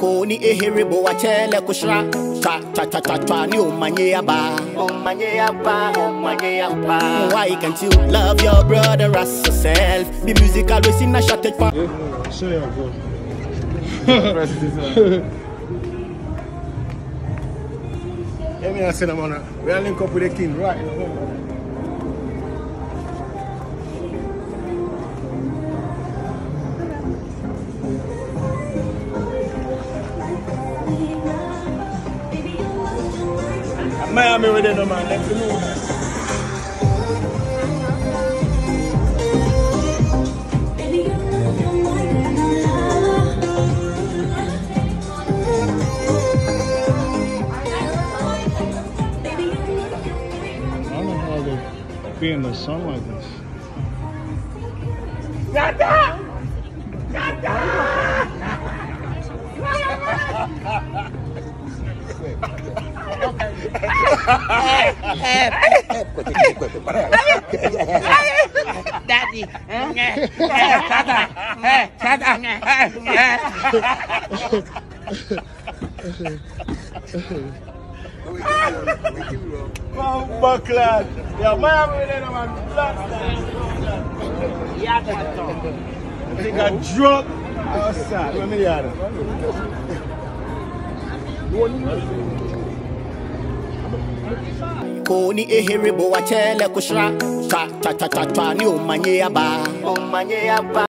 Koni eheribo wachele kushra cha cha cha cha cha ni umanye aba. Why can't you love your brother as yourself? The music always in a shortage for. Show you bro. Let me ask you, man. We are linked up with the king, right? Miami with them, man. Let me know. Be in the sun like this. Shatta! Shatta! Daddy. Shatta. Buckland. Yeah, Miami with them, man. I think I drunk outside. Let me hear that. Koni eheribo wachele kushra cha cha cha cha cha ni umanye aba.